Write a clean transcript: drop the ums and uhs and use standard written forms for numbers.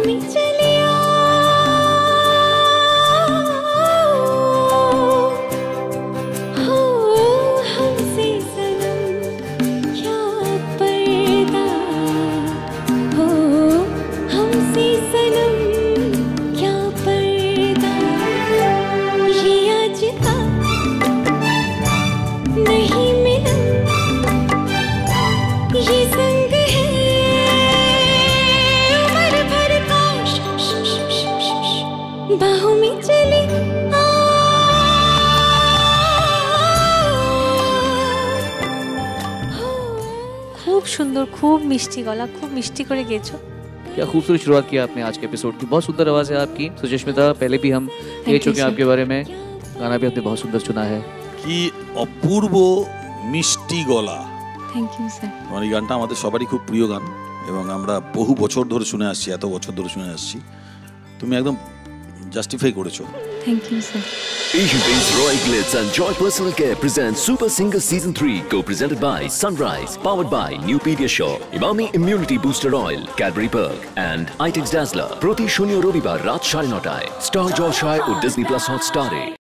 में चलिया हो हमसे सनम क्या पर्दा हो हमसे सनम क्या पर्दा ये आज का नहीं मिला ये संग है उम्र भर का बाहों में चले খুব সুন্দর, খুব মিষ্টি গলা, খুব মিষ্টি করে গেছো। क्या खूबसूरत शुरुआत किया आपने आज के एपिसोड की। बहुत सुंदर आवाज़ है आपकी सुचिस्मिता। पहले भी हम कह चुके हैं आपके बारे में, गाना भी आपने बहुत सुंदर चुना है। কি অপূর্ব মিষ্টি গলা। Thank you sir. তোমার এই গানটা আমাদের সবারই খুব প্রিয় গান এবং আমরা বহু বছর ধরে শুনে আসছি, এত বছর ধরে শুনে আসছি। তুমি একদম জাস্টিফাই করেছো। Thank you sir. Asian Paints Roy Glitz and Joy Personal Care presents Super Singer Season 3, co-presented by Sunrise, powered by New Pediasure, Imami Immunity Booster Oil, Cadbury Perk, and ITEX Dazzler. Proti Shunyo Rovibar Raat 9:30 Star Joshai or Disney Plus Hotstar.